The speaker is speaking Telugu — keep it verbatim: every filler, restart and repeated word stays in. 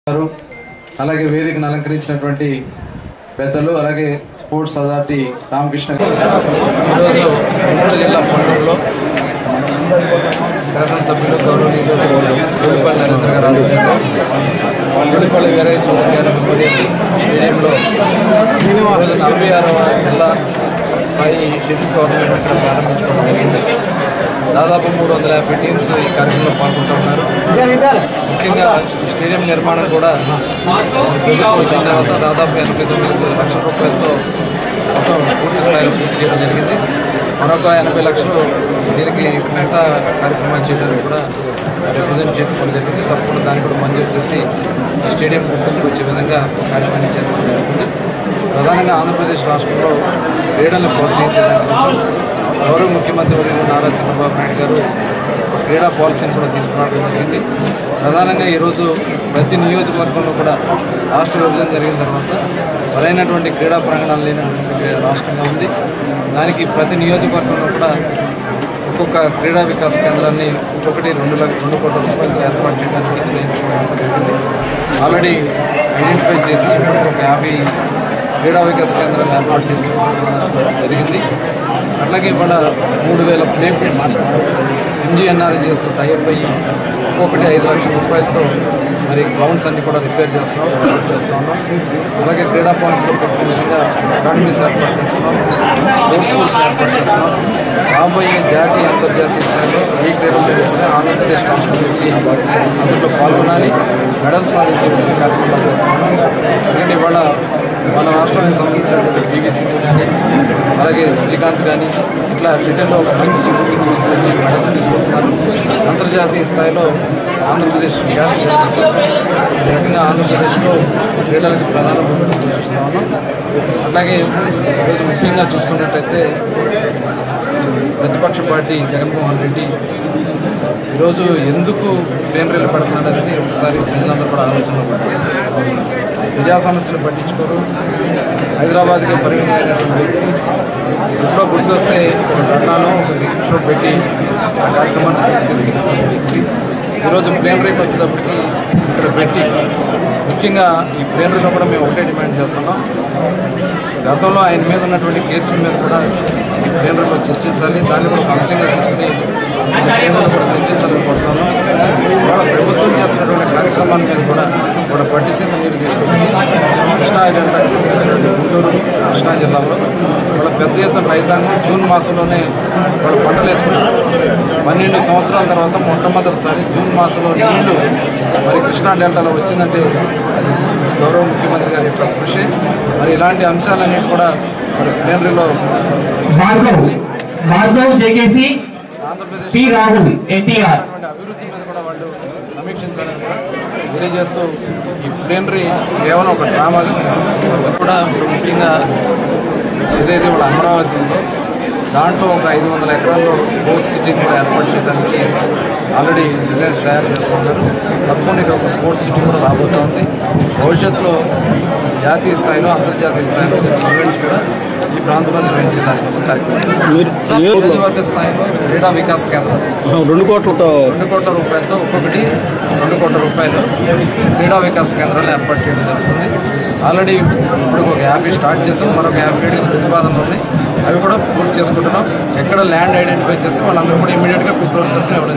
అలాగే వేదికను అలంకరించినటువంటి పెద్దలు అలాగే స్పోర్ట్స్ అథారిటీ రామకృష్ణ ఈరోజు గుంటూరు జిల్లా పొందూరులో శాసనసభ్యులు గౌరవనీయులు గూడిపల్లి నరేంద్ర గారు ఆధ్వర్యంలో గూడిపల్లి వీరయ్య చౌదరి గారి మెమోరియల్ స్టేడియంలో ఈరోజు నలభై ఆరవ జిల్లా స్థాయి షటిల్ టోర్నమెంట్ ఇక్కడ ప్రారంభించుకోవడం జరిగింది. దాదాపు మూడు వందల యాభై టీమ్స్ ఈ కార్యక్రమంలో పాల్గొంటూ ఉన్నారు. ముఖ్యంగా స్టేడియం నిర్మాణం కూడా ప్రభుత్వం వచ్చిన తర్వాత దాదాపు ఎనభై తొమ్మిది లక్షల రూపాయలతో మొత్తం పూర్తి స్థాయిలో పూర్తి చేయడం జరిగింది. మరొక ఎనభై లక్షలు దీనికి మిగతా కార్యక్రమాలు చేయడానికి కూడా రిప్రజెంట్ చేసుకోవడం జరిగింది. తప్పకుండా దాన్ని కూడా మంజూరు చేసి స్టేడియం గుర్తింపుకు వచ్చే విధంగా కార్యక్రమం చేస్తూ జరుగుతుంది. ప్రధానంగా ఆంధ్రప్రదేశ్ రాష్ట్రంలో క్రీడలను ప్రోత్సహించడానికి కోసం గౌరవ ముఖ్యమంత్రి వర్యులు నారా చంద్రబాబు నాయుడు గారు క్రీడా పాలసీని కూడా తీసుకురావడం జరిగింది. ప్రధానంగా ఈరోజు ప్రతి నియోజకవర్గంలో కూడా రాష్ట్ర విభజన జరిగిన తర్వాత సరైనటువంటి క్రీడా ప్రాంగణాలు లేనటువంటి రాష్ట్రంగా ఉంది. దానికి ప్రతి నియోజకవర్గంలో కూడా ఒక్కొక్క క్రీడా వికాస్ కేంద్రాన్ని ఒక్కొక్కటి రెండు లక్ష రెండు కోట్ల రూపాయలతో ఏర్పాటు చేయడానికి నిర్ణయించుకోవడం జరిగింది. ఆల్రెడీ ఐడెంటిఫై చేసి ఇప్పటికి ఒక యాభై క్రీడా వికాస్ కేంద్రాలు ఏర్పాటు చేసుకోవడం జరిగింది. అట్లాగే ఇవాళ మూడు వేల ప్లే ఫీల్డ్స్ని ఎంజీఎన్ఆర్జీఎస్తో టైప్ అయ్యి ఒక్కొక్కటి ఐదు లక్షల రూపాయలతో మరి గ్రౌండ్స్ అన్ని కూడా రిపేర్ చేస్తున్నాం, ప్రొవైడ్ చేస్తూ ఉన్నాం. అలాగే క్రీడా పాలసీలో పెట్టిన విధంగా అకాడమీస్ ఏర్పాటు చేస్తున్నాం, స్పోర్ట్స్ స్కూల్స్ ఏర్పాటు చేస్తున్నాం. రాబోయే జాతీయ అంతర్జాతీయ స్థాయిలో ఏ క్రీడలు నిర్వహిస్తే ఆంధ్రప్రదేశ్ రాష్ట్రం నుంచి అందులో పాల్గొనాలి, మెడల్ సాధించే విధంగా కార్యక్రమాలు చేస్తున్నాం. ఎందుకంటే ఇవాళ మన రాష్ట్రానికి సంబంధించినటువంటి పీవీ సింధు కానీ అలాగే శ్రీకాంత్ కానీ ఇట్లా షటిల్లో ఒక మంచి గుర్తింపు తీసుకొచ్చి మెడల్స్ తీసుకొస్తున్నారు. అంతర్జాతీయ స్థాయిలో ఆంధ్రప్రదేశ్ ఖ్యాతి ఈ రకంగా ఆంధ్రప్రదేశ్లో క్రీడలకి ప్రధాన భూమిక పోషిస్తూ ఉన్నాం. అట్లాగే ఈరోజు ముఖ్యంగా చూసుకున్నట్టయితే ప్రతిపక్ష పార్టీ జగన్మోహన్ రెడ్డి ఈరోజు ఎందుకు ప్లేనరీలు పెడుతున్నాడు అనేది ఒకసారి ప్రజలందరూ కూడా ఆలోచనలో పడ్డారు. ప్రజా సమస్యలు పట్టించుకోరు. హైదరాబాద్కి పరిమితమైనటువంటి వ్యక్తి ఎప్పుడో గుర్తొస్తే ఒక ధర్నాలో ఒక షో పెట్టి ఆ కార్యక్రమాన్ని పూర్తి చేసుకున్నటువంటి వ్యక్తి ఈరోజు ప్లేనరీకి వచ్చేటప్పటికి ఇక్కడ పెట్టి ముఖ్యంగా ఈ ప్లేనరీలో కూడా మేము ఒకటే డిమాండ్ చేస్తున్నాం. గతంలో ఆయన మీద ఉన్నటువంటి కేసుల మీద కూడా ఈ ప్లేనరీలో చర్చించాలి, దాన్ని కూడా ఒక అంశంగా తీసుకుని ఈ ప్లేనరీలో కూడా చర్చించాలని కోరుతున్నాం. వాళ్ళ ప్రభుత్వం చేస్తున్నటువంటి కార్యక్రమాల మీద కూడా కూడా పట్టిసీమ నీరు తీసుకొచ్చి కృష్ణా డెల్టాకి సంబంధించినటువంటి గుంటూరు కృష్ణా జిల్లాలో వాళ్ళ పెద్ద ఎత్తున రైతాంగం జూన్ మాసంలోనే వాళ్ళు పంటలు వేసుకున్నారు. పన్నెండు సంవత్సరాల తర్వాత మొట్టమొదటిసారి జూన్ మాసంలో నీళ్లు మరి కృష్ణా డెల్టాలో వచ్చిందంటే అది గౌరవ ముఖ్యమంత్రి గారి యొక్క కృషి. మరి ఇలాంటి అంశాలన్నిటి కూడా మరి ప్లేనరీలో ఆంధ్రప్రదేశ్ అభివృద్ధి మీద కూడా వాళ్ళు సమీక్షించాలని కూడా తెలియజేస్తూ ఈ ప్లేనరీ కేవలం ఒక డ్రామాగా కూడా ఇప్పుడు ముఖ్యంగా ఏదైతే వాళ్ళ అమరావతి ఉందో దాంట్లో ఒక ఐదు వందల ఎకరాల్లో స్పోర్ట్స్ సిటీని కూడా ఏర్పాటు చేయడానికి ఆల్రెడీ డిజైన్స్ తయారు చేస్తున్నారు. తప్పకుండా ఇక్కడ ఒక స్పోర్ట్స్ సిటీ కూడా రాబోతోంది. భవిష్యత్తులో జాతీయ స్థాయిలో అంతర్జాతీయ స్థాయిలో ఈవెంట్స్ కూడా ఈ ప్రాంతంలో నిర్వహించే దానికోసం కార్యక్రమం నియోజకవర్గ స్థాయిలో క్రీడా వికాస్ కేంద్రం రెండు కోట్లతో రెండు కోట్ల రూపాయలతో ఒక్కొక్కటి రెండు కోట్ల రూపాయలు క్రీడా వికాస్ కేంద్రాలు ఏర్పాటు చేయడం జరుగుతుంది. ఆల్రెడీ ఇప్పుడు ఒక యాభై స్టార్ట్ చేసాం, మరొక యాభై ఏడు ప్రతిపాదనలు ఉన్నాయి. అవి కూడా పూర్తి చేసుకుంటున్నాం. ఎక్కడ ల్యాండ్ ఐడెంటిఫై చేస్తే వాళ్ళందరూ కూడా ఇమీడియట్గా ఫిఫ్టీ పర్సెంట్